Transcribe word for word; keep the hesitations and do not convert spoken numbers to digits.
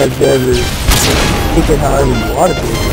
ever kick it however you want to do.